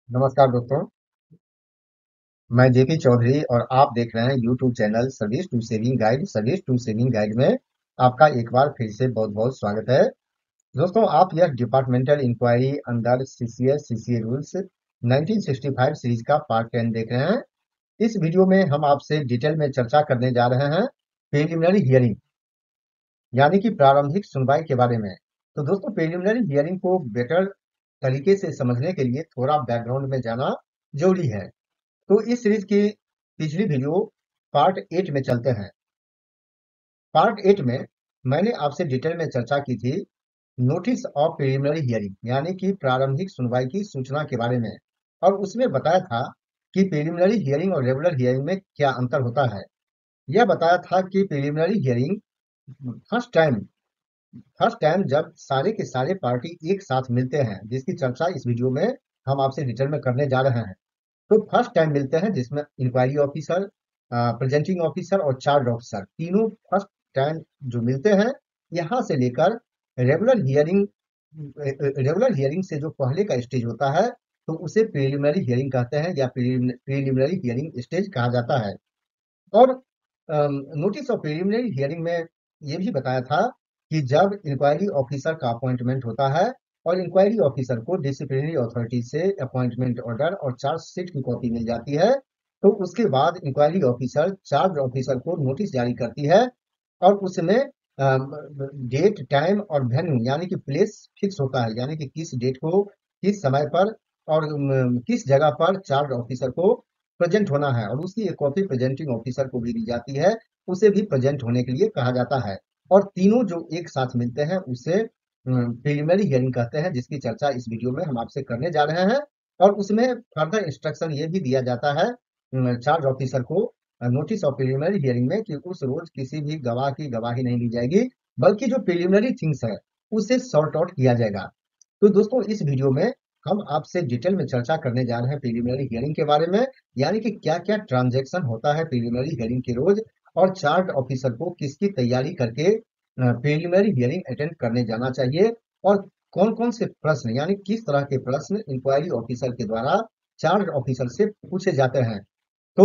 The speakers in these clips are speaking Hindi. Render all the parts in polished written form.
नमस्कार दोस्तों। मैं जेपी चौधरी और आप देख रहे हैं YouTube channel service to saving guide. Service to saving guide में आपका एक बार फिर से बहुत बहुत स्वागत है। दोस्तों, आप यह departmental inquiry under CCS CCA rules 1965 series का पार्ट 10 देख रहे हैं। इस वीडियो में हम आपसे डिटेल में चर्चा करने जा रहे हैं प्रिलिमिनरी हियरिंग यानी कि प्रारंभिक सुनवाई के बारे में। तो दोस्तों, प्रिलिमिनरी हियरिंग को बेटर तरीके से समझने के लिए थोड़ा बैकग्राउंड में जाना जरूरी है। तो इस सीरीज की पिछली वीडियो पार्ट 8 में चलते हैं। पार्ट 8 में मैंने आपसे डिटेल में चर्चा की थी नोटिस ऑफ प्रिलिमिनरी हियरिंग यानी कि प्रारंभिक सुनवाई की सूचना के बारे में, और उसमें बताया था कि प्रिलिमिनरी हियरिंग और रेगुलर हियरिंग में क्या अंतर होता है। यह बताया था कि preliminary hearing first time first time जब सारे के सारे पार्टी एक साथ मिलते हैं, जिसकी चर्चा इस वीडियो में हम आपसे डिटेल में करने जा रहे हैं। तो फर्स्ट टाइम मिलते हैं जिसमें इंक्वायरी ऑफिसर, प्रेजेंटिंग ऑफिसर और चार्ज ऑफिसर तीनों फर्स्ट टाइम जो मिलते हैं। यहाँ से लेकर रेगुलर हियरिंग रेगुलर हियरिंग से जो पहले का स्टेज होता है, तो उसे प्रिलिमिनरी हियरिंग कहते हैं या प्रिलिमिनरी हियरिंग स्टेज कहा जाता है। और नोटिस ऑफ प्रिलिमिनरी हियरिंग में ये भी बताया था कि जब इंक्वायरी ऑफिसर का अपॉइंटमेंट होता है और इंक्वायरी ऑफिसर को डिसिप्लिनरी अथॉरिटी से अपॉइंटमेंट ऑर्डर और चार्जशीट की कॉपी मिल जाती है, तो उसके बाद इंक्वायरी ऑफिसर चार्ज ऑफिसर को नोटिस जारी करती है और उसमें डेट टाइम और वेन्यू यानी कि प्लेस फिक्स होता है, यानी कि किस डेट को किस समय पर और किस जगह पर चार्ज ऑफिसर को प्रेजेंट होना है, और उसकी एक कॉपी प्रेजेंटिंग ऑफिसर को भी दी जाती है। उसे भी प्रेजेंट होने के लिए कहा जाता है। और तीनों जो एक साथ मिलते हैं उसे प्रिलिमिनरी हियरिंग कहते हैं, जिसकी चर्चा इस वीडियो में हम आपसे करने जा रहे हैं। और उसमें फर्दर इंस्ट्रक्शन ये भी दिया जाता है चार्ज ऑफिसर को नोटिस ऑफ प्रिलिमिनरी हियरिंग में कि उस रोज किसी भी गवाह की गवाही नहीं ली जाएगी, बल्कि जो प्रिलिमिनरी थिंग्स है उसे सॉर्ट आउट किया जाएगा। तो दोस्तों, इस वीडियो में हम आपसे डिटेल में चर्चा करने जा रहे हैं प्रिलिमिनरी हियरिंग के बारे में, यानी कि क्या क्या ट्रांजैक्शन होता है प्रिलिमिनरी हियरिंग के रोज, और चार्ज ऑफिसर को किसकी तैयारी करके प्रिलिमिनरी हियरिंग अटेंड करने जाना चाहिए, और कौन कौन से प्रश्न यानी किस तरह के प्रश्न इंक्वायरी ऑफिसर के द्वारा चार्ज ऑफिसर से पूछे जाते हैं। तो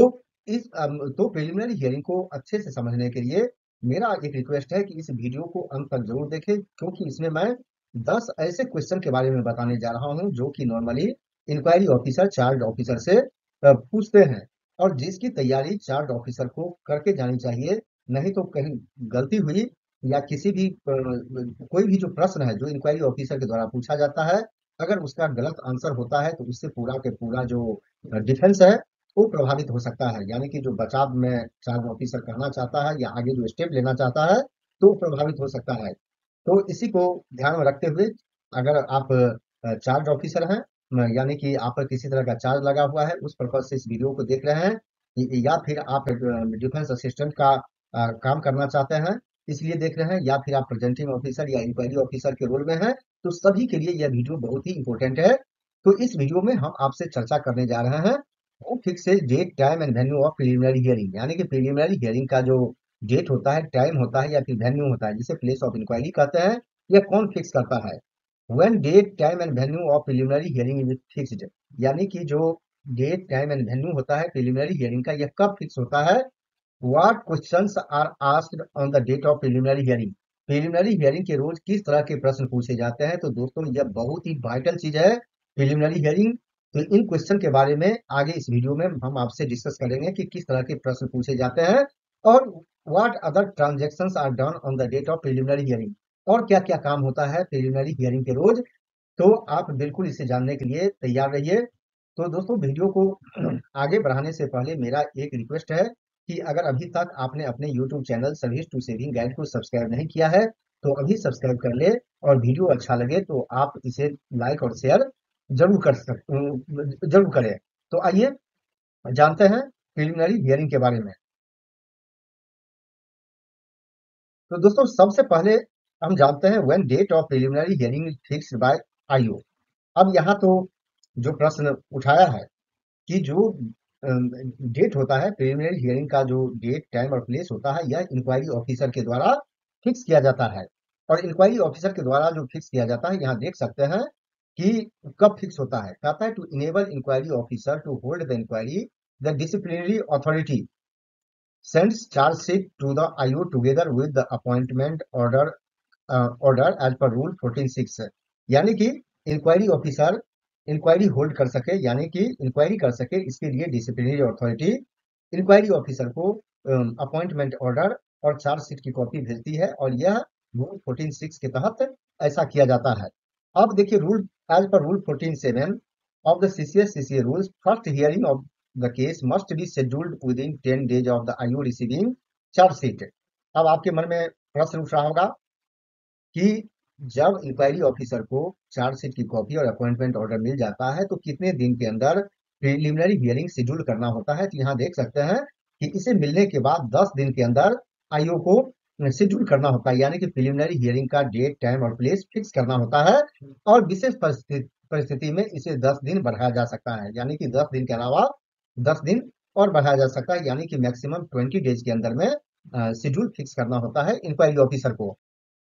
तो प्रिलिमिनरी हियरिंग को अच्छे से समझने के लिए मेरा एक रिक्वेस्ट है कि इस वीडियो को अंत तक जरूर देखें, क्योंकि इसमें मैं 10 ऐसे क्वेश्चन के बारे में बताने जा रहा हूं जो कि normally inquiry officer charge officer से पूछते हैं, और जिसकी तैयारी चार्ज ऑफिसर को करके जानी चाहिए। नहीं तो कहीं गलती हुई या किसी भी कोई भी जो प्रश्न है जो इंक्वायरी ऑफिसर के द्वारा पूछा जाता है, अगर उसका गलत आंसर होता है तो उससे पूरा के पूरा जो डिफेंस है वो प्रभावित हो सकता है, यानी कि जो बचाव में चार्ज ऑफिसर करना चाहता है या आगे जो स्टेप लेना चाहता है तो प्रभावित हो सकता है। तो इसी को ध्यान में रखते हुए, अगर आप चार्ज ऑफिसर हैं, यानी कि आप पर किसी तरह का चार्ज लगा हुआ है, उस पर्पज से इस वीडियो को देख रहे हैं, या फिर आप डिफेंस असिस्टेंट का काम करना चाहते हैं इसलिए देख रहे हैं, या फिर आप प्रेजेंटिंग ऑफिसर या इंक्वायरी ऑफिसर के रोल में हैं, तो सभी के लिए यह वीडियो बहुत ही इंपॉर्टेंट है। तो इस वीडियो में हम आपसे चर्चा करने जा रहे हैं वो fix date time and venue of preliminary hearing, यानी कि प्रिलिमिनरी हियरिंग का जो डेट होता है, टाइम होता है या फिर वेन्यू होता है, जिसे प्लेस ऑफ इंक्वायरी कहते हैं, यह कौन फिक्स करता है। When date time and venue of preliminary hearing is fixed, यानी कि जो डेट टाइम एंड वेन्यू होता है प्रिलिमिनरी हियरिंग का, यह कब फिक्स होता है। What questions are asked on the date of preliminary hearing, preliminary hearing के रोज किस तरह के प्रश्न पूछे जाते हैं। तो दोस्तों, यह बहुत ही वाइटल चीज है प्रिलिमिनरी हियरिंग। तो इन क्वेश्चन के बारे में आगे इस वीडियो में हम आपसे डिस्कस करेंगे कि किस तरह के प्रश्न पूछे जाते हैं, और what other transactions are done on the date of preliminary hearing, और क्या क्या काम होता है प्रिलिमिनरी हियरिंग के रोज। तो आप बिल्कुल इसे जानने के लिए तैयार रहिए। तो दोस्तों, वीडियो को आगे बढ़ाने से पहले मेरा एक रिक्वेस्ट है कि अगर अभी तक आपने अपने YouTube channel service to saving guide को सब्सक्राइब नहीं किया है, तो अभी सब्सक्राइब कर ले, और वीडियो अच्छा लगे तो आप इसे लाइक और शेयर जरूर करें। तो आइए जानते हैं प्रिलिमिनरी हियरिंग के बारे में। तो दोस्तों, सबसे पहले हम जानते हैं when date of preliminary hearing fixed by IO. अब यहाँ तो जो प्रश्न उठाया है कि जो डेट होता है प्रिलिमिनरी हियरिंग का, जो डेट टाइम और प्लेस होता है, यह इंक्वायरी ऑफिसर के द्वारा फिक्स किया जाता है। और इंक्वायरी ऑफिसर के द्वारा जो फिक्स किया जाता है, यहाँ देख सकते हैं कि कब फिक्स होता है। कहता है to enable inquiry officer to hold the inquiry, the disciplinary authority sends charge sheet to the IO together with the appointment order as per rule 14(6) है। यानी कि इंक्वायरी ऑफिसर इंक्वायरी होल्ड कर सके, यानी कि इंक्वायरी कर सके, इसके लिए डिसिप्लिनरी अथॉरिटी इंक्वायरी ऑफिसर को अपॉइंटमेंट ऑर्डर और चार्जशीट की कॉपी भेजती है, और यह रूल 14(6) के तहत ऐसा किया जाता है। अब देखिए rule as per rule 14(7) of the CCA rules, first hearing of the case must be scheduled within 10 days of the IO receiving charge sheet। अब आपके मन में प्रश्न उठ रहा होगा कि जब इंक्वायरी ऑफिसर को चार्जशीट की कॉपी और अपॉइंटमेंट ऑर्डर मिल जाता है तो कितने दिन के अंदर प्रिलिमिनरी हियरिंग शेड्यूल करना होता है। तो यहाँ देख सकते हैं कि इसे मिलने के बाद 10 दिन के अंदर आईओ को शेड्यूल करना होता है, यानी कि प्रिलिमिनरी हियरिंग का डेट, टाइम और प्लेस फिक्स करना होता है। और विशेष परिस्थिति में इसे 10 दिन बढ़ाया जा सकता है, यानी कि 10 दिन के अलावा 10 दिन और बढ़ाया जा सकता है, यानी कि मैक्सिमम 20 डेज के अंदर में शेड्यूल फिक्स करना होता है इंक्वायरी ऑफिसर को।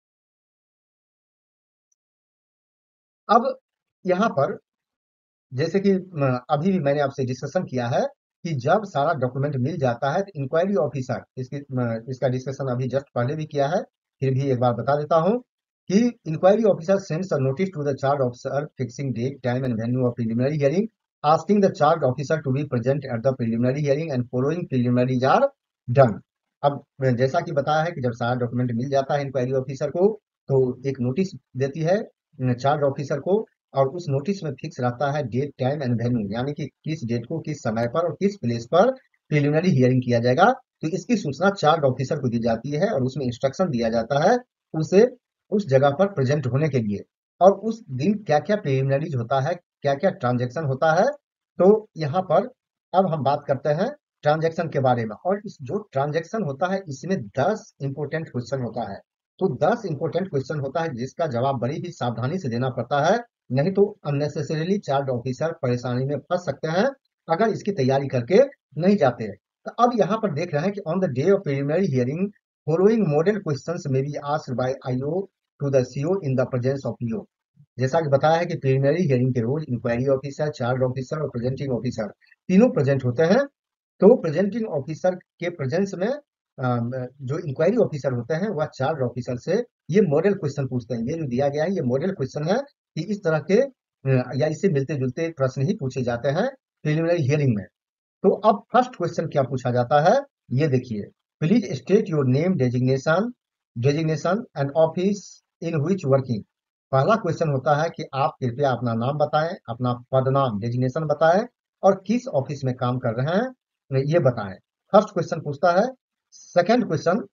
अब यहाँ पर जैसे कि अभी भी मैंने आपसे डिस्कशन किया है कि जब सारा डॉक्यूमेंट मिल जाता है तो इंक्वायरी ऑफिसर इसका डिस्कशन अभी जस्ट पहले भी किया है, फिर भी एक बार बता देता हूँ कि inquiry officer sends a notice to the charge officer fixing date, time and venue of preliminary hearing, asking the charge officer to be present at the preliminary hearing and following preliminaries are done. अब जैसा कि बताया है कि जब सारा डॉक्यूमेंट मिल जाता है इंक्वायरी ऑफिसर को तो एक नोटिस देती है चार्ज ऑफिसर को, और उस नोटिस में फिक्स रहता है डेट, टाइम एंड वेन्यू, यानी कि किस डेट को, किस समय पर और किस प्लेस पर प्रिलिमिनरी हियरिंग किया जाएगा। तो इसकी सूचना चार्ज ऑफिसर को दी जाती है और उसमें इंस्ट्रक्शन दिया जाता है उसे उस जगह पर प्रेजेंट होने के लिए, और उस दिन क्या क्या प्रिलिमिनरीज होता है, क्या क्या ट्रांजेक्शन होता है। तो यहाँ पर अब हम बात करते हैं ट्रांजेक्शन के बारे में, और इस जो ट्रांजेक्शन होता है इसमें 10 इंपोर्टेंट क्वेश्चन होता है। तो 10 इंपोर्टेंट क्वेश्चन होता है जिसका जवाब बड़ी ही सावधानी से देना पड़ता है, नहीं तो अननेसेसरीली चार्ज ऑफिसर परेशानी में फंस सकते हैं अगर इसकी तैयारी करके नहीं जाते हैं। तो अब यहाँ पर देख रहे हैं कि on the day of preliminary hearing following model questions may be asked by IO to the CO in the presence of PO. जैसा कि बताया है कि प्रिलिमिनरी हियरिंग के रोज इंक्वायरी ऑफिसर, चार्ज ऑफिसर और प्रेजेंटिंग ऑफिसर तीनों प्रेजेंट होते हैं। तो प्रेजेंटिंग ऑफिसर के प्रेजेंस में जो इंक्वायरी ऑफिसर होते हैं वह चार्ज ऑफिसर से ये मॉडल क्वेश्चन पूछते हैं। ये जो दिया गया है ये मॉडल क्वेश्चन है कि इस तरह के या इससे मिलते जुलते प्रश्न ही पूछे जाते हैं प्रिलिमिनरी हियरिंग में। तो अब फर्स्ट क्वेश्चन क्या पूछा जाता है, ये देखिए, please state your name, designation designation and office in which working. पहला क्वेश्चन होता है कि आप कृपया अपना नाम बताएं, अपना पद नाम डेजिग्नेशन बताएं, और किस ऑफिस में काम कर रहे हैं ये बताएं। फर्स्ट क्वेश्चन पूछता है। सेकंड क्वेश्चन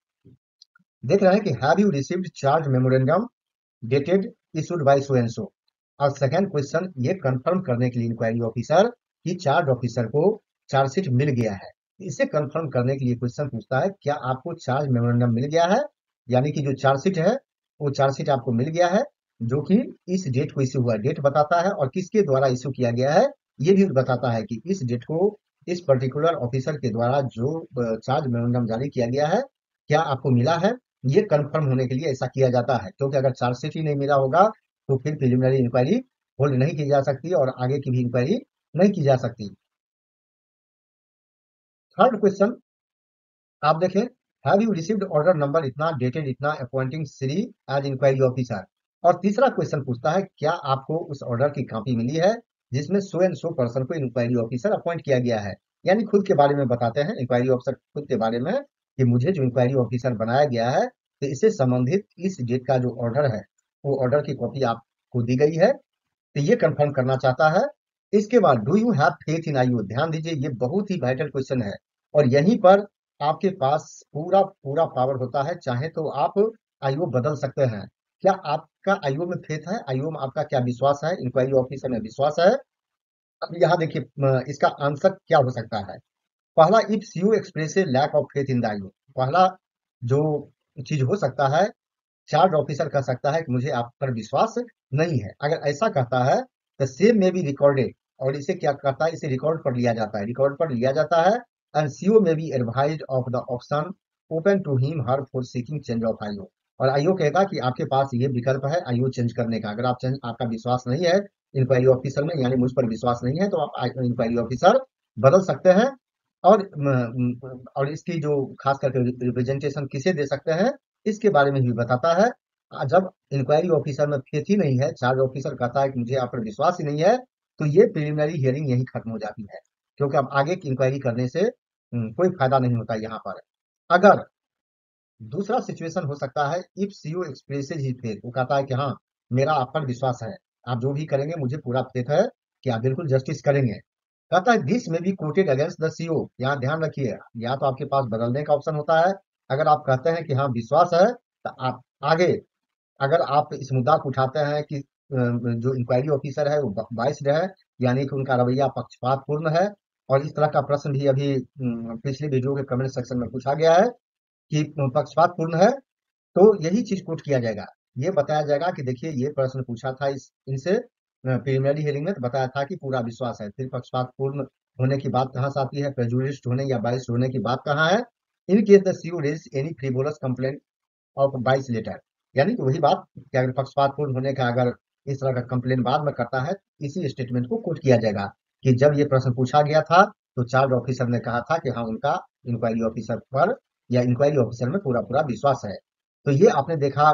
देख रहे हैं कि have you received charge memorandum dated issued by so and so. और सेकंड क्वेश्चन ये कंफर्म करने के लिए इंक्वायरी ऑफिसर की चार्ज ऑफिसर को चार्जशीट मिल गया है, इसे कंफर्म करने के लिए क्वेश्चन पूछता है क्या आपको चार्ज मेमोरेंडम मिल गया है, यानी कि जो चार्जशीट है वो चार्जशीट आपको मिल गया है, जो कि इस डेट को इश्यू हुआ, डेट बताता है, और किसके द्वारा इश्यू किया गया है ये भी बताता है कि इस डेट को इस पर्टिकुलर ऑफिसर के द्वारा जो चार्ज मेमोरेंडम जारी किया गया है क्या आपको मिला है। ये कंफर्म होने के लिए ऐसा किया जाता है, क्योंकि अगर चार्जशीट ही नहीं मिला होगा तो फिर प्रिलिमिनरी इंक्वायरी होल्ड नहीं की जा सकती और आगे की भी इंक्वायरी नहीं की जा सकती। थर्ड क्वेश्चन आप देखें, have you received order number इतना डेटेड इतना appointing Shri as inquiry officer. और तीसरा क्वेश्चन पूछता है क्या आपको उस ऑर्डर की कॉपी मिली है जिसमें सो एंड सो पर्सन को इंक्वायरी ऑफिसर अपॉइंट किया गया है। यानी खुद के बारे में बताते हैं इंक्वायरी ऑफिसर खुद के बारे में कि मुझे जो इंक्वायरी ऑफिसर बनाया गया है तो इससे संबंधित इस डेट का जो ऑर्डर है वो ऑर्डर की कॉपी आपको दी गई है, तो ये कंफर्म करना चाहता है। इसके बाद do you have faith in IO. ध्यान दीजिए ये बहुत ही वाइटल क्वेश्चन है, और यहीं पर आपके पास पूरा पूरा पावर होता है, चाहे तो आप आईओ बदल सकते हैं। क्या आपका आईओ में फेथ है, आईओ में आपका क्या विश्वास है, इंक्वायरी ऑफिसर में विश्वास है। अब यहाँ देखिए इसका आंसर क्या हो सकता है। पहला, if CO express lack of faith in the IO. पहला जो चीज हो सकता है, चार्ज ऑफिसर कह सकता है कि मुझे आप पर विश्वास नहीं है। अगर ऐसा कहता है तो सेम में भी रिकॉर्डेड, और इसे क्या करता है, इसे रिकॉर्ड पर लिया जाता है, रिकॉर्ड पर लिया जाता है। And CO may be advise of the option open to him her for seeking change of IO. और आईओ कहेगा कि आपके पास ये विकल्प है आईओ चेंज करने का, अगर आप चेंज आपका विश्वास नहीं है इंक्वायरी ऑफिसर में, यानी मुझ पर विश्वास नहीं है तो आप इंक्वायरी ऑफिसर बदल सकते हैं। और इसकी जो खास करके रिप्रेजेंटेशन किसे दे सकते हैं, इसके बारे में भी बताता है। जब इंक्वायरी ऑफिसर में फेथ ही नहीं है, चार्ज ऑफिसर कहता है कि मुझे आप पर विश्वास ही नहीं है, तो ये प्रिलिमिनरी हियरिंग यही खत्म हो जाती है, क्योंकि अब आगे की इंक्वायरी करने से कोई फायदा नहीं होता यहाँ पर। अगर दूसरा सिचुएशन हो सकता है, इफ सीओ एक्सप्रेसेज ही फेथ, वो कहता है कि हाँ, मेरा आप पर विश्वास है, आप जो भी करेंगे मुझे पूरा फेथ है कि आप बिल्कुल जस्टिस करेंगे। कहता है this may be quoted against the CO, यहाँ ध्यान रखिए, या तो आपके पास बदलने का ऑप्शन होता है। अगर आप कहते हैं कि हाँ विश्वास है, तो आप आगे, अगर आप इस मुद्दा को उठाते हैं कि जो इंक्वायरी ऑफिसर है वो बाइस्ड है, यानी कि उनका रवैया पक्षपातपूर्ण है, और इस तरह का प्रश्न भी अभी पिछले वीडियो के कमेंट सेक्शन में पूछा गया है कि पक्षपातपूर्ण है, तो यही चीज कोट किया जाएगा। ये बताया जाएगा कि देखिए ये प्रश्न पूछा था इस इनसे प्रिलिमिनरी हियरिंग में, तो बताया था कि पूरा विश्वास है, फिर पक्षपातपूर्ण होने की बात कहाँ से आती है, प्रेजुडिस्ड होने या बाइस्ड होने की बात कहाँ है। In case the CO raise any frivolous complaint of bias later, यानी कि वही बात कि अगर पक्षपातपूर्ण होने का अगर इस तरह का कंप्लेन बाद में करता है, इसी स्टेटमेंट को कोट किया जाएगा कि जब ये प्रश्न पूछा गया था तो चार्ज ऑफिसर ने कहा था कि हाँ उनका इंक्वायरी ऑफिसर पर या इंक्वायरी ऑफिसर में पूरा पूरा विश्वास है। तो ये आपने देखा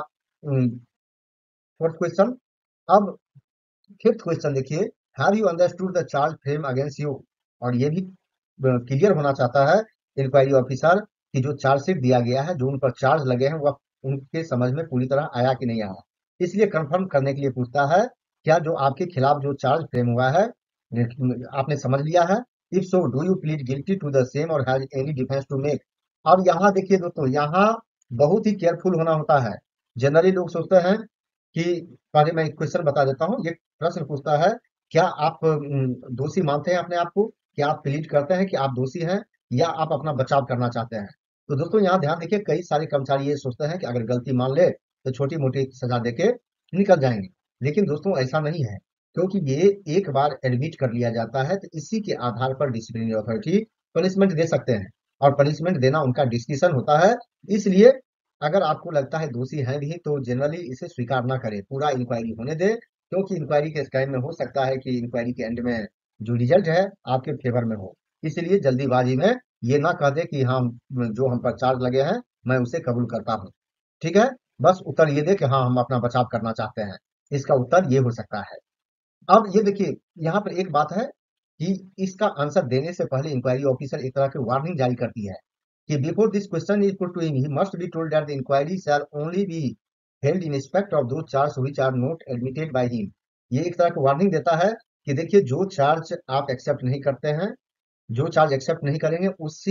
फोर्थ क्वेश्चन। अब फिफ्थ क्वेश्चन देखिए, have you understood the charge frame against you, और ये भी क्लियर होना चाहता है इंक्वायरी ऑफिसर कि जो चार्जशीट दिया गया है, जो उन पर चार्ज लगे हैं, वह उनके समझ में पूरी तरह आया कि नहीं आया, इसलिए कंफर्म करने के लिए पूछता है क्या जो आपके खिलाफ जो चार्ज फ्रेम हुआ है आपने समझ लिया है। If so do you plead guilty to the same और has any defence to make. अब यहाँ देखिए दोस्तों, यहाँ बहुत ही केयरफुल होना होता है। जनरली लोग सोचते हैं कि, पहले मैं एक क्वेश्चन बता देता हूँ, ये प्रश्न पूछता है क्या आप दोषी मानते हैं अपने आप को, क्या आप प्लीड करते हैं कि आप दोषी हैं, या आप अपना बचाव करना चाहते हैं। तो दोस्तों यहाँ ध्यान देखिए, कई सारे कर्मचारी ये सोचते हैं कि अगर गलती मान ले तो छोटी मोटी सजा देके निकल जाएंगे, लेकिन दोस्तों ऐसा नहीं है, क्योंकि ये एक बार एडमिट कर लिया जाता है तो इसी के आधार पर डिसिप्लिनरी अथॉरिटी पनिशमेंट दे सकते हैं, और पनिशमेंट देना उनका डिस्क्रिशन होता है। इसलिए अगर आपको लगता है दोषी है भी तो जनरली इसे स्वीकार ना करें, पूरा इंक्वायरी होने दे, क्योंकि इंक्वायरी के टाइम में हो सकता है कि इंक्वायरी के एंड में जो रिजल्ट है आपके फेवर में हो। इसलिए जल्दीबाजी में ये ना कह दे कि हाँ जो हम पर चार्ज लगे हैं मैं उसे कबूल करता हूँ। ठीक है, बस उत्तर ये दे कि हाँ हम अपना बचाव करना चाहते हैं, इसका उत्तर ये हो सकता है। अब ये देखिए, यहाँ पर एक बात है कि इसका आंसर देने से पहले इंक्वायरी ऑफिसर एक तरह की वार्निंग जारी करती है कि before this question is put to him he must be told that the inquiry shall only be held in respect of those charge which are not admitted by him. ये एक तरह की वार्निंग देता है कि देखिए जो चार्ज आप एक्सेप्ट नहीं करते हैं, जो चार्ज एक्सेप्ट नहीं करेंगे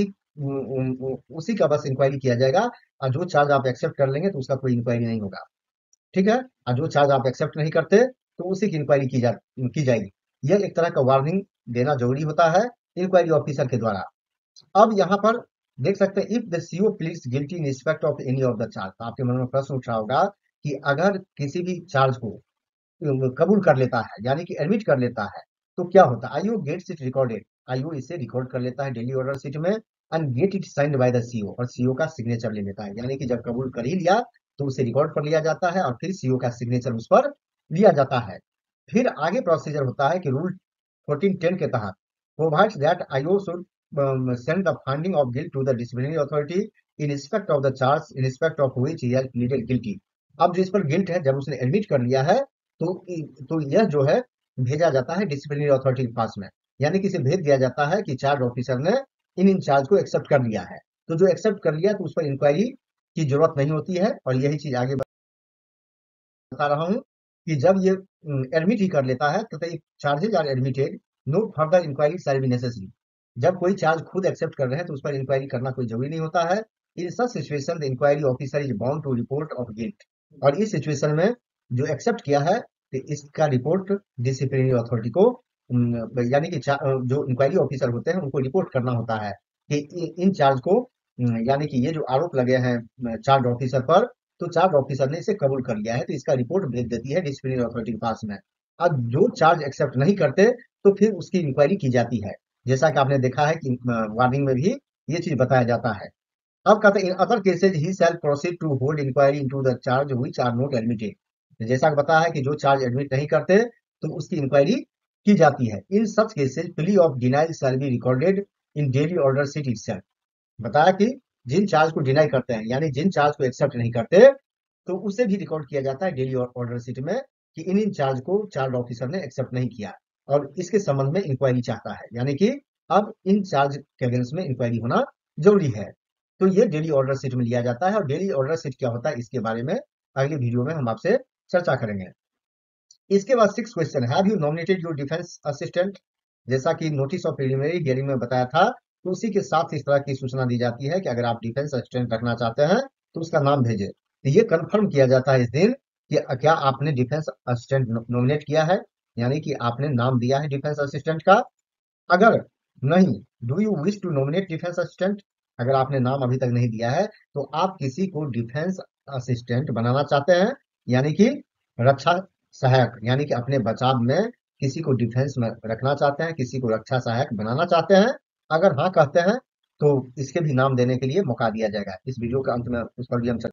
उसी का बस इंक्वायरी किया जाएगा, और जो चार्ज आप एक्सेप्ट कर लेंगे तो उसका कोई इंक्वायरी नहीं होगा। ठीक है, और जो चार्ज आप एक्सेप्ट नहीं करते तो उसी की इंक्वायरी की जाएगी। यह एक तरह का वार्निंग देना जरूरी होता है इंक्वायरी ऑफिसर के द्वारा। अब यहाँ पर देख सकते हैं, if the CO pleads guilty in respect of any of the charge, तो आपके मन में प्रश्न उठ रहा होगा कि अगर किसी भी चार्ज को कबूल कर लेता है, यानी कि एडमिट कर लेता है, तो क्या होता है। IO gets it recorded, IO इसे रिकॉर्ड कर लेता है डेली ऑर्डर शीट में, and get it signed by the CO, और सीओ का सिग्नेचर ले लेता है, यानी कि जब कबूल कर ही लिया तो उसे रिकॉर्ड कर लिया जाता है और फिर सीओ का सिग्नेचर उस पर लिया जाता है। फिर आगे प्रोसीजर होता है कि रूल 1410 के तहत provides that IO should send the finding of guilt to the disciplinary authority in respect of the charge in respect of which he has pleaded guilty। अब जो इस पर गिल्ट है, जब उसने एडमिट कर लिया है तो यह जो है भेजा जाता है डिसिप्लिनरी अथॉरिटी के पास में, यानी कि इसे भेज दिया जाता है कि चार्ज ऑफिसर ने इन चार्ज को एक्सेप्ट कर लिया है। तो जो एक्सेप्ट कर लिया तो उस पर इंक्वायरी की जरूरत नहीं होती है, और यही चीज आगे बता रहा हूँ कि जब ये एडमिट ही कर लेता है तो charges are admitted, no further inquiry shall be necessary. जब कोई चार्ज खुद एक्सेप्ट कर रहे हैं तो उस पर इंक्वायरी करना कोई जरूरी नहीं होता है। In such situation the inquiry officer is bound to report of guilt, और इस सिचुएशन में जो एक्सेप्ट किया है तो इसका रिपोर्ट डिसिप्लिनरी अथॉरिटी को यानी कि जो इंक्वायरी ऑफिसर होते हैं उनको रिपोर्ट करना होता है कि इन चार्ज को यानी कि ये जो आरोप लगे हैं चार्ज ऑफिसर पर, तो चार्ज ऑफिसर ने इसे कबूल कर लिया है, तो इसका रिपोर्ट भेज देती है डिसिप्लिनरी अथॉरिटी के पास में। अब जो चार्ज एक्सेप्ट नहीं करते तो फिर उसकी इंक्वायरी की जाती है, जैसा कि आपने देखा है कि वार्निंग में भी ये चीज बताया जाता है। अब कहते हैं in other cases he shall proceed to hold inquiry into the charge which are not admitted, जैसा कि बताया है कि जो चार्ज एडमिट नहीं करते तो उसकी इंक्वायरी की जाती है। In such cases plea of denial shall be recorded in daily order sheet itself. बताया कि जिन चार्ज को डिनाई करते हैं, यानी जिन चार्ज को एक्सेप्ट नहीं करते, तो उसे भी रिकॉर्ड किया जाता है डेली ऑर्डर शीट में कि इन चार्ज को चार्ज ऑफिसर ने एक्सेप्ट नहीं किया और इसके संबंध में इंक्वायरी चाहता है, यानी कि अब इन चार्ज के अगेंस्ट में इंक्वायरी होना जरूरी है। तो ये डेली ऑर्डर शीट में लिया जाता है और डेली ऑर्डर शीट क्या होता है इसके बारे में अगली वीडियो में हम आपसे चर्चा करेंगे। इसके बाद 6 question, have you nominated your defence assistant. जैसा कि नोटिस ऑफ प्रिलिमिनरी हियरिंग में बताया था, तो उसी के साथ इस तरह की सूचना दी जाती है कि अगर आप डिफेंस असिस्टेंट रखना चाहते हैं तो उसका नाम भेजें। तो ये कंफर्म किया जाता है इस दिन कि क्या आपने डिफेंस असिस्टेंट नॉमिनेट किया है, यानी कि आपने नाम दिया है डिफेंस असिस्टेंट का। अगर नहीं, do you wish to nominate defence assistant, अगर आपने नाम अभी तक नहीं दिया है तो आप किसी को डिफेंस असिस्टेंट बनाना चाहते हैं, यानी कि रक्षा सहायक, यानी कि अपने बचाव में किसी को डिफेंस में रखना चाहते हैं, किसी को रक्षा सहायक बनाना चाहते हैं। अगर हाँ कहते हैं तो इसके भी नाम देने के लिए मौका दिया जाएगा। इस वीडियो के अंत में उस पर भी हम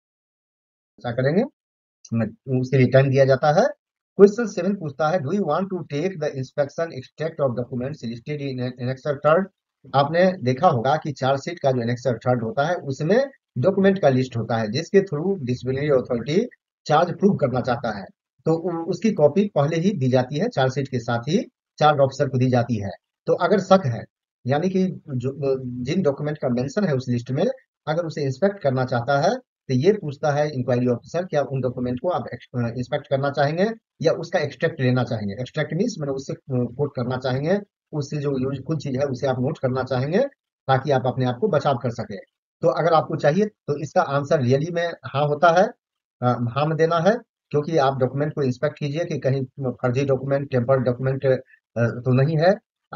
चर्चा करेंगे, उसके लिए टाइम दिया जाता है। क्वेश्चन 7 पूछता है, do you want to take the inspection extract of documents listed in annexure third. आपने देखा होगा कि चार्जशीट का जो एनेक्सर थर्ड होता है उसमें डॉक्यूमेंट का लिस्ट होता है जिसके through disciplinary authority charge prove करना चाहता है। तो उसकी कॉपी पहले ही दी जाती है, चार्जशीट के साथ ही चार्ज ऑफिसर को दी जाती है। तो अगर शक है, यानी कि जो जिन डॉक्यूमेंट का मेंशन है उस लिस्ट में, अगर उसे इंस्पेक्ट करना चाहता है तो ये पूछता है इंक्वायरी ऑफिसर, क्या उन डॉक्यूमेंट को आप इंस्पेक्ट करना चाहेंगे या उसका एक्सट्रैक्ट लेना चाहेंगे। एक्सट्रैक्ट मीन्स मैंने उससे कोट करना चाहेंगे, उससे जो यूजफुल चीज है उसे आप नोट करना चाहेंगे ताकि आप अपने आप को बचाव कर सके। तो अगर आपको चाहिए तो इसका आंसर रियली में हाँ होता है, हाँ में देना है, क्योंकि आप डॉक्यूमेंट को इंस्पेक्ट कीजिए कि कहीं फर्जी डॉक्यूमेंट, टेम्पर डॉक्यूमेंट तो नहीं है।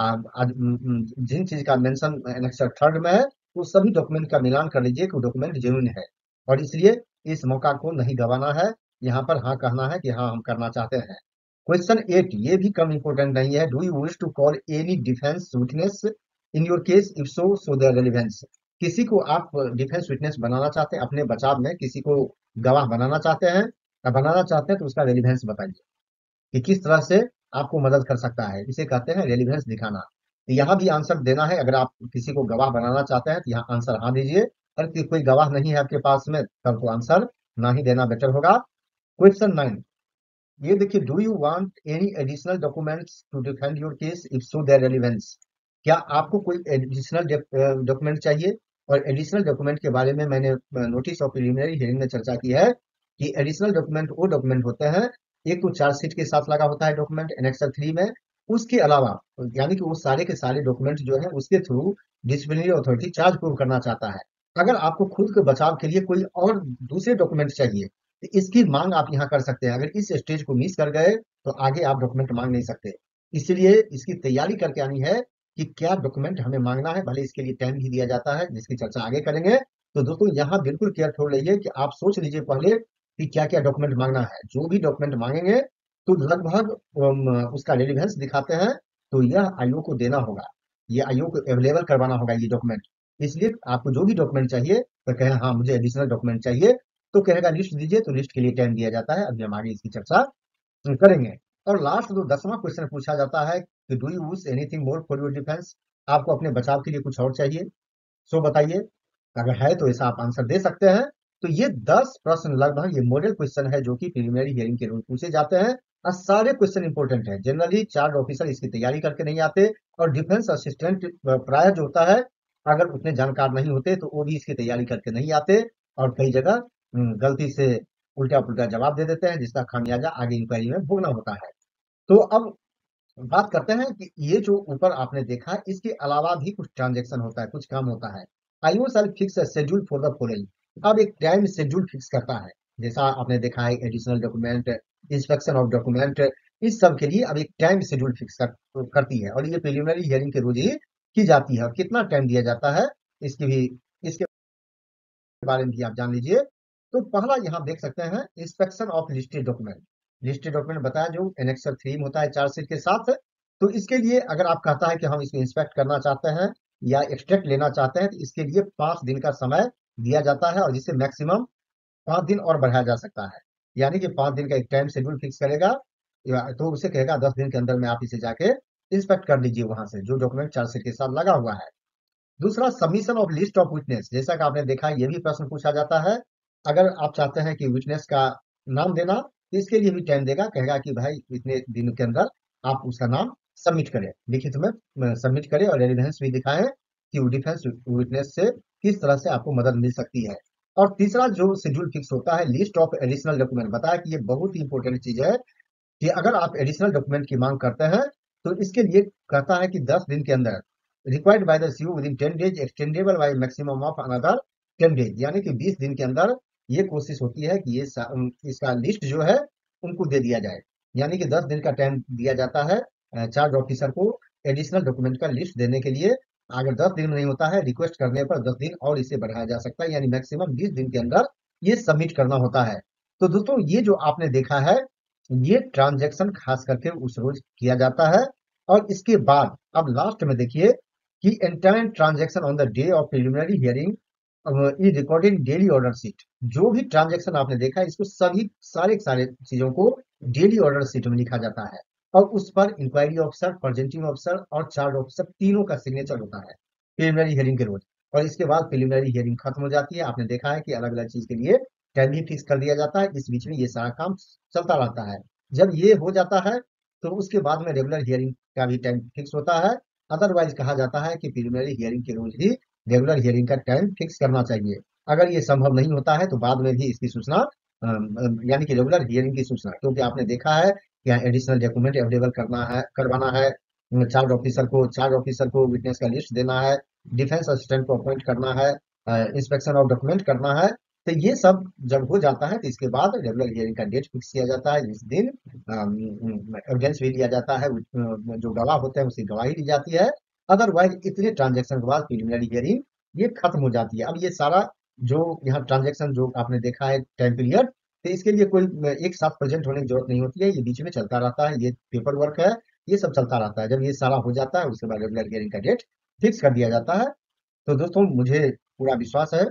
जिन चीज का मेंशन एनेक्सर थर्ड में है उस सभी डॉक्यूमेंट का मिलान कर लीजिए कि डॉक्यूमेंट जेन्युइन है, और इसलिए इस मौका को नहीं गंवाना है। यहाँ पर हाँ कहना है कि हाँ हम करना चाहते हैं। क्वेश्चन 8 ये भी कम इंपोर्टेंट नहीं है, do you wish to call any defence witness in your case, if so their relevance. किसी को आप डिफेंस विटनेस बनाना चाहते हैं, अपने बचाव में किसी को गवाह बनाना चाहते हैं, तो उसका रेलिवेंस बताइए कि किस तरह से आपको मदद कर सकता है, इसे कहते हैं रेलिवेंस दिखाना। तो यहाँ भी आंसर देना है, अगर आप किसी को गवाह बनाना चाहते हैं तो यहाँ आंसर हाँ दीजिए, और कोई गवाह नहीं है आपके पास में तब तो आंसर ना ही देना बेटर होगा। क्वेश्चन 9 ये देखिए, do you want any additional documents to defend your case, if so their relevance. क्या आपको कोई एडिशनल डॉक्यूमेंट चाहिए। और एडिशनल डॉक्यूमेंट के बारे में मैंने नोटिस ऑफ प्रिलिमिनरी हियरिंग में चर्चा की है कि एडिशनल डॉक्यूमेंट वो डॉक्यूमेंट होते हैं, एक तो चार्जशीट के साथ लगा होता है डॉक्यूमेंट एनेक्सर 3 में, उसके अलावा यानी कि वो सारे के सारे डॉक्यूमेंट जो है उसके through disciplinary authority charge prove करना चाहता है। अगर आपको खुद के बचाव के लिए कोई और दूसरे डॉक्यूमेंट चाहिए तो इसकी मांग आप यहाँ कर सकते हैं। अगर इस स्टेज को मिस कर गए तो आगे आप डॉक्यूमेंट मांग नहीं सकते, इसलिए इसकी तैयारी करके आनी है कि क्या डॉक्यूमेंट हमें मांगना है, भले इसके लिए टाइम भी दिया जाता है जिसकी चर्चा आगे करेंगे। तो दोस्तों यहाँ बिल्कुल केयर छोड़ लीजिए कि आप सोच लीजिए पहले कि क्या क्या डॉक्यूमेंट मांगना है। जो भी डॉक्यूमेंट मांगेंगे तो लगभग उसका रेलिवेंस दिखाते हैं, तो यह आईओ को देना होगा, ये आईओ को अवेलेबल करवाना होगा ये डॉक्यूमेंट। इसलिए आपको जो भी डॉक्यूमेंट चाहिए तो कहें हाँ मुझे एडिशनल डॉक्यूमेंट चाहिए, तो कहेगा लिस्ट दीजिए, तो लिस्ट के लिए टाइम दिया जाता है। अभी हम आगे इसकी चर्चा करेंगे। और लास्ट जो 10वां क्वेश्चन पूछा जाता है कि do you use anything more for your defence, आपको अपने बचाव के लिए कुछ और चाहिए, सो बताइए। अगर है तो ऐसा आप आंसर दे सकते हैं। तो ये 10 प्रश्न लगभग ये मॉडल क्वेश्चन है जो कि प्रिलिमिनरी हियरिंग के रूल पूछे जाते हैं, और सारे क्वेश्चन इंपॉर्टेंट है। जनरली चार्ज ऑफिसर इसकी तैयारी करके नहीं आते, और डिफेंस असिस्टेंट प्राय जो होता है अगर उतने जानकार नहीं होते तो वो भी इसकी तैयारी करके नहीं आते, और कई जगह गलती से उल्टा पुल्टा जवाब दे देते हैं जिसका खामियाजा आगे इंक्वायरी में भोगना होता है। तो अब बात करते हैं कि ये जो ऊपर आपने देखा इसके अलावा भी कुछ ट्रांजेक्शन होता है, कुछ काम होता है। IO shall fix schedule for the following, अब एक टाइम शेड्यूल फिक्स करता है। जैसा आपने देखा है additional document, inspection of document, इस सब के लिए अब एक टाइम शेड्यूल फिक्स करती है, और ये प्रिलिमिनरी हियरिंग के रोज ही की जाती है। और कितना टाइम दिया जाता है इसकी भी, इसके बारे में भी आप जान लीजिए। तो पहला यहाँ देख सकते हैं inspection of listed document. Listed document बताया जो एनेक्सर 3 में होता है चार्जशीट के साथ। तो इसके लिए अगर आप कहता है कि हम इसको इंस्पेक्ट करना चाहते हैं या एक्सट्रैक्ट लेना चाहते हैं तो इसके लिए 5 दिन का समय दिया जाता है, और जिसे मैक्सिमम 5 दिन और बढ़ाया जा सकता है। यानी कि 5 दिन का एक टाइम शेड्यूल फिक्स करेगा तो उसे कहेगा 10 दिन के अंदर में आप इसे जाके इंस्पेक्ट कर लीजिए वहां से, जो डॉक्यूमेंट चार्जशीट के साथ लगा हुआ है। दूसरा, submission of list of witness, जैसा कि आपने देखा ये भी प्रश्न पूछा जाता है। अगर आप चाहते हैं कि विटनेस का नाम देना, तो इसके लिए भी टाइम देगा, कहेगा कि भाई इतने दिन के अंदर आप उसका नाम सबमिट करें, लिखित में सबमिट करें, और एविडेंस भी दिखाएं कि वो डिफेंस विटनेस से किस तरह से आपको मदद मिल सकती है। और तीसरा जो शेड्यूल फिक्स होता है, लिस्ट ऑफ एडिशनल डॉक्यूमेंट, बताया कि ये बहुत ही इंपॉर्टेंट चीज है कि अगर आप एडिशनल डॉक्यूमेंट की मांग करते हैं, तो इसके लिए कहता है कि 10 दिन के अंदर, required by the CU within 10 days, extendable by maximum of another 10 days, यानी कि 20 दिन के अंदर ये कोशिश होती है कि इसका लिस्ट जो है उनको दे दिया जाए। यानी कि 10 दिन का टाइम दिया जाता है चार्ज ऑफिसर को एडिशनल डॉक्यूमेंट का लिस्ट देने के लिए। अगर 10 दिन में नहीं होता है, रिक्वेस्ट करने पर 10 दिन और इसे बढ़ाया जा सकता है, यानी मैक्सिमम 20 दिन के अंदर ये सबमिट करना होता है। तो दोस्तों, ये जो आपने देखा है, ये ट्रांजैक्शन खास करके उस रोज किया जाता है। और इसके बाद अब लास्ट में देखिए कि entire transaction on the day of preliminary hearing is recorded daily order sheet. जो भी ट्रांजैक्शन आपने देखा है, इसको सभी सारे सारे चीजों को डेली ऑर्डर शीट में लिखा जाता है, और उस पर इंक्वायरी ऑफिसर, प्रेजेंटिंग ऑफिसर और चार्ज ऑफिसर तीनों का सिग्नेचर होता है प्रिलिमिनरी हियरिंग के रोज। और इसके बाद प्रिलिमिनरी हियरिंग खत्म हो जाती है। आपने देखा है कि अलग अलग चीज के लिए टाइम भी फिक्स कर दिया जाता है, इस बीच में ये सारा काम चलता रहता है। जब ये हो जाता है, तो उसके बाद में रेगुलर हियरिंग का भी टाइम फिक्स होता है। अदरवाइज कहा जाता है कि प्रिलिमिनरी हियरिंग के रोज ही रेगुलर हियरिंग का टाइम फिक्स करना चाहिए। अगर ये संभव नहीं होता है, तो बाद में भी इसकी सूचना यानी कि रेगुलर हियरिंग की सूचना, क्योंकि आपने देखा है कि यहाँ एडिशनल डॉक्यूमेंट अवेलेबल करना है, करवाना है, चार्ज ऑफिसर को विटनेस का लिस्ट देना है, डिफेंस असिस्टेंट को अपॉइंट करना है, इंस्पेक्शन ऑफ डॉक्यूमेंट करना है। तो ये सब जब हो जाता है, तो इसके बाद रेगुलर हियरिंग का डेट फिक्स किया जाता है, जिस दिन एविडेंस भी लिया जाता है, जो गवाह होते हैं उसकी गवाही ली जाती है। अदरवाइज इतने ट्रांजेक्शन के बाद प्रिलिमिनरी हियरिंग ये खत्म हो जाती है। अब ये सारा जो यहाँ ट्रांजेक्शन जो आपने देखा है टाइम पीरियड, तो इसके लिए कोई एक साथ प्रेजेंट होने की जरूरत नहीं होती है, ये बीच में चलता रहता है, ये पेपर वर्क है, ये सब चलता रहता है। जब ये सारा हो जाता है, उसके बाद रेगुलर हियरिंग का डेट फिक्स कर दिया जाता है। तो दोस्तों, मुझे पूरा विश्वास है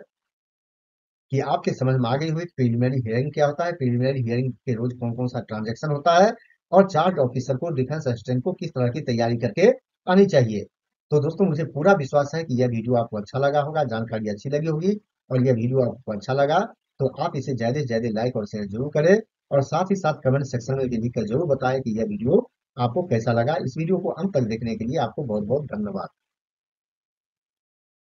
कि आपके समझ में आ गई हुई प्रिलिमिनरी हियरिंग क्या होता है, प्रिलिमिनरी हियरिंग के रोज कौन कौन सा ट्रांजेक्शन होता है, और चार्ज ऑफिसर को, डिफेंस असिस्टेंट को किस तरह की तैयारी करके आनी चाहिए। तो दोस्तों, मुझे पूरा विश्वास है कि यह वीडियो आपको अच्छा लगा होगा, जानकारी अच्छी लगी होगी। और यह वीडियो आपको अच्छा लगा, तो आप इसे ज्यादा से ज्यादा लाइक और शेयर जरूर करें, और साथ ही साथ कमेंट सेक्शन में भी लिखकर जरूर बताएं कि यह वीडियो आपको कैसा लगा। इस वीडियो को अंत तक देखने के लिए आपको बहुत बहुत धन्यवाद।